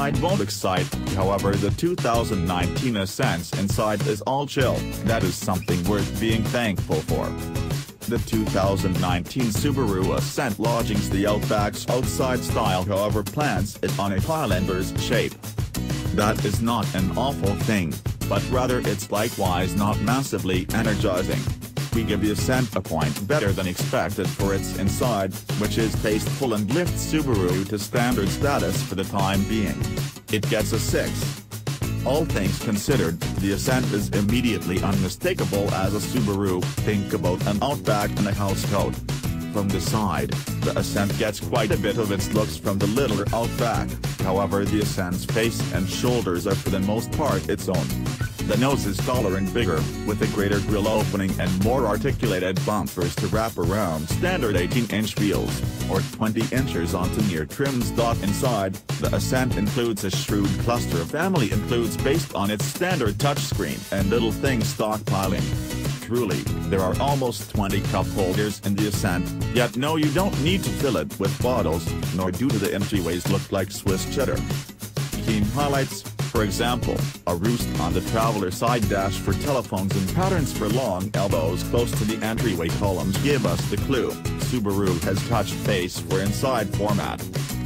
outside won't excite, however the 2019 Ascent's inside is all chill. That is something worth being thankful for. The 2019 Subaru Ascent launches the Outback's outside style, however plans it on a Highlander's shape. That is not an awful thing, but rather it's likewise not massively energizing. We give the Ascent a point better than expected for its inside, which is tasteful and lifts Subaru to standard status for the time being. It gets a 6. All things considered, the Ascent is immediately unmistakable as a Subaru. Think about an Outback and a housecoat. From the side, the Ascent gets quite a bit of its looks from the littler Outback, however the Ascent's face and shoulders are for the most part its own. The nose is taller and bigger, with a greater grille opening and more articulated bumpers to wrap around standard 18-inch wheels, or 20 inches onto near-trim stock inside. The Ascent includes a shrewd cluster family includes based on its standard touchscreen and little thing stockpiling. Truly, there are almost 20 cup holders in the Ascent, yet no, you don't need to fill it with bottles, nor do the entryways look like Swiss cheddar. Keen highlights, for example, a roost on the traveler side dash for telephones and patterns for long elbows close to the entryway columns give us the clue. Subaru has touched base for inside format.